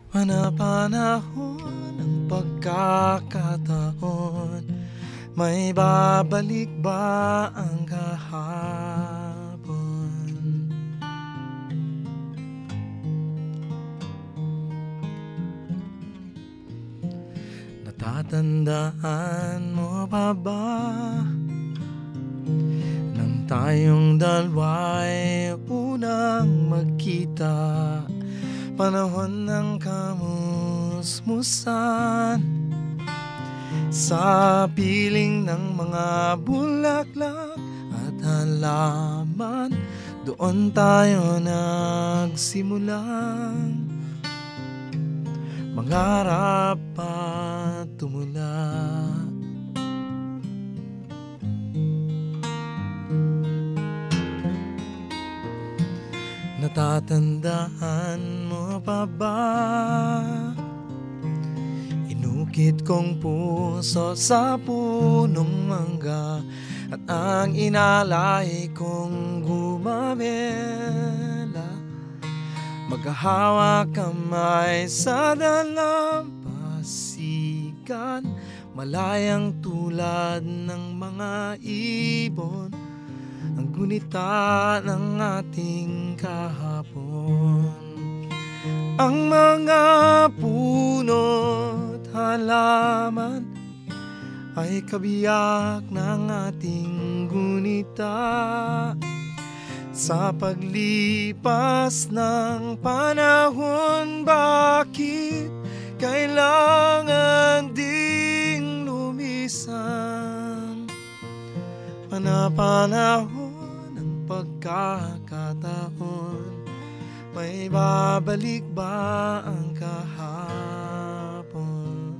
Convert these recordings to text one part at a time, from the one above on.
Panapanahon ng pagkakataon, may babalik ba ang kahapon? Natatandaan mo pa ba nang tayong dalawa'y unang magkita? Panahon ng kamusmusan, sa piling ng mga bulaklak at halaman, doon tayo nagsimulang mangarap at tumula. Natatandaan mo pa ba? Inukit kong puso sa punong mangga, at ang inalay kong gumamela. Maghahawak kamay sa dalampasigan, malayang tulad ng mga ibon, ang gunita ng ating kahapon. Ang mga puno't halaman ay kabiyak ng ating gunita. Sa paglipas ng panahon, bakit kailangan ding lumisan? Panapanahon ng pagkakataon, may babalik ba ang kahapon?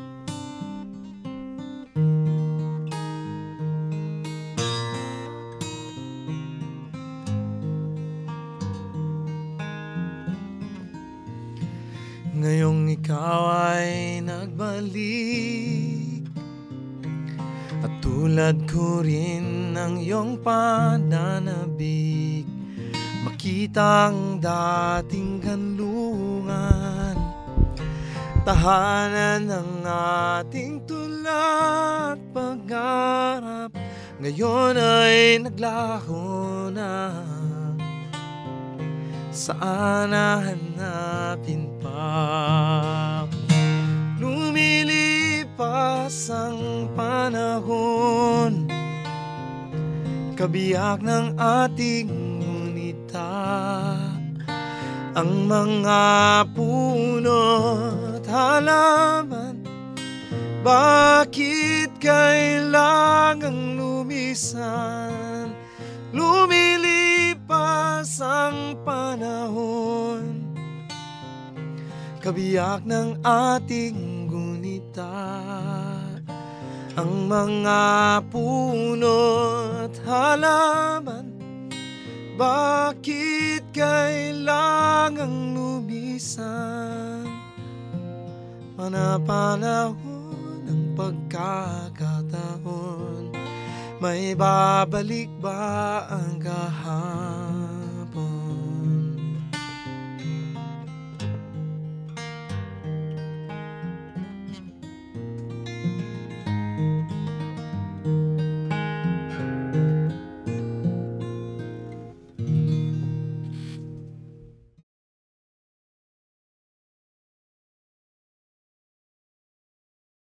Ngayong ikaw ay nagbalik, at tulad ko rin ng iyong pananabik, makita ang dating kanlungan, tahanan ng ating tula at pangarap, ngayon ay naglaho na. Saan hahanapin pa? Lumilipas ang panahon, kabiyak ng ating ngunita. Ang mga puno't halaman, bakit kailangang lumisan? Lumilipas ang panahon, kabiyak ng ating gunita. Ang mga puno't halaman, bakit kailangang lumisan? Panapanahon ng pagkakataon, may babalik ba ang